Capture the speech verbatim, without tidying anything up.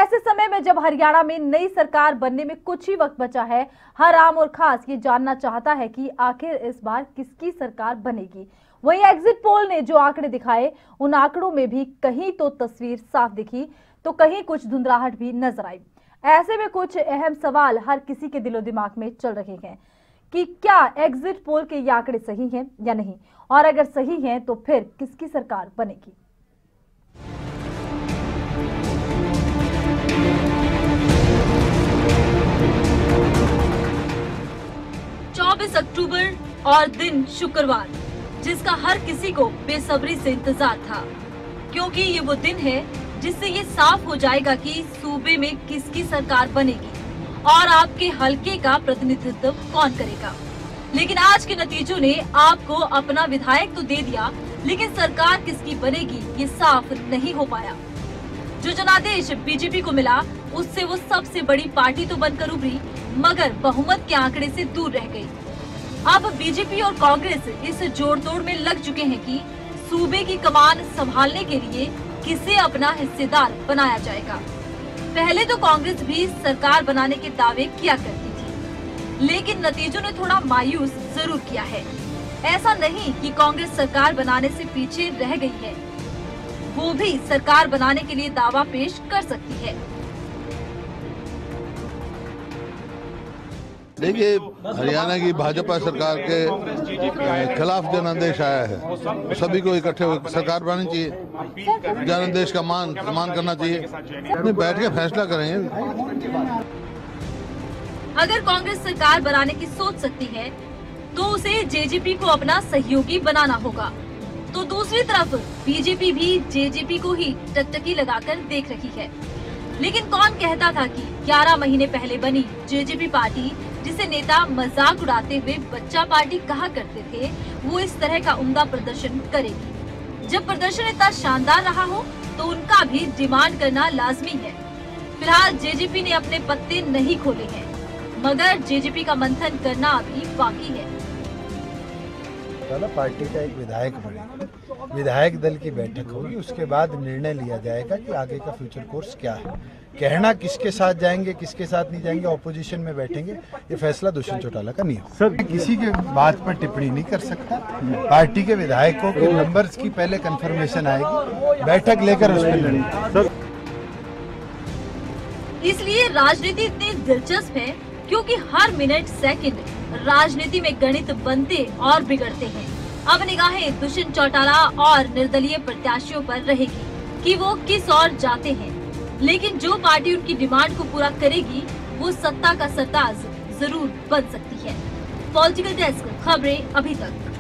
ऐसे समय में जब हरियाणा में नई सरकार बनने में कुछ ही वक्त बचा है, हर आम और खास ये जानना चाहता है कि आखिर इस बार किसकी सरकार बनेगी। वहीं एग्जिट पोल ने जो आंकड़े दिखाए, उन आंकड़ों में भी कहीं तो तस्वीर साफ दिखी तो कहीं कुछ धुंधलाहट भी नजर आई। ऐसे में कुछ अहम सवाल हर किसी के दिलो दिमाग में चल रहे हैं कि क्या एग्जिट पोल के ये आंकड़े सही हैं या नहीं, और अगर सही हैं तो फिर किसकी सरकार बनेगी। चौबीस अक्टूबर और दिन शुक्रवार, जिसका हर किसी को बेसब्री से इंतजार था, क्योंकि ये वो दिन है जिससे ये साफ हो जाएगा कि सूबे में किसकी सरकार बनेगी और आपके हलके का प्रतिनिधित्व कौन करेगा। लेकिन आज के नतीजों ने आपको अपना विधायक तो दे दिया, लेकिन सरकार किसकी बनेगी ये साफ नहीं हो पाया। जो जनादेश बीजेपी को मिला, उससे वो सबसे बड़ी पार्टी तो बनकर उभरी, मगर बहुमत के आंकड़े से दूर रह गई। अब बीजेपी और कांग्रेस इस जोड़ तोड़ में लग चुके हैं कि सूबे की कमान संभालने के लिए किसे अपना हिस्सेदार बनाया जाएगा। पहले तो कांग्रेस भी सरकार बनाने के दावे किया करती थी, लेकिन नतीजों ने थोड़ा मायूस जरूर किया है। ऐसा नहीं कि कांग्रेस सरकार बनाने से पीछे रह गई है, वो भी सरकार बनाने के लिए दावा पेश कर सकती है। देखिए, हरियाणा की भाजपा सरकार के खिलाफ जनादेश आया है, सभी को इकट्ठे होकर सरकार बनानी चाहिए, जनादेश का मान सम्मान करना चाहिए, अपने बैठ के फैसला करेंगे। अगर कांग्रेस सरकार बनाने की सोच सकती है तो उसे जेजेपी को अपना सहयोगी बनाना होगा, तो दूसरी तरफ बीजेपी भी जेजेपी को ही टकटकी लगाकर देख रही है। लेकिन कौन कहता था कि ग्यारह महीने पहले बनी जेजेपी पार्टी, जिसे नेता मजाक उड़ाते हुए बच्चा पार्टी कहा करते थे, वो इस तरह का उम्दा प्रदर्शन करेगी। जब प्रदर्शन इतना शानदार रहा हो तो उनका भी डिमांड करना लाजमी है। फिलहाल जेजेपी ने अपने पत्ते नहीं खोले हैं, मगर जेजेपी का मंथन करना अभी बाकी है। पार्टी का एक विधायक बने, विधायक दल की बैठक होगी, उसके बाद निर्णय लिया जाएगा कि आगे का फ्यूचर कोर्स क्या है। कहना किसके साथ जाएंगे किसके साथ नहीं जाएंगे, ऑपोजिशन में बैठेंगे, ये फैसला दुष्यंत चौटाला का नहीं हो। सर, किसी के बात पर टिप्पणी नहीं कर सकता। पार्टी के विधायकों के नंबर्स की पहले कंफर्मेशन आएगी, बैठक लेकर उस पर लड़ेंगे। इसलिए राजनीति इतनी दिलचस्प है क्योंकि हर मिनट सेकंड राजनीति में गणित बनते और बिगड़ते हैं। अब निगाहें दुष्यंत चौटाला और निर्दलीय प्रत्याशियों पर रहेगी कि वो किस ओर जाते हैं, लेकिन जो पार्टी उनकी डिमांड को पूरा करेगी वो सत्ता का सरताज जरूर बन सकती है। पॉलिटिकल डेस्क, खबरें अभी तक।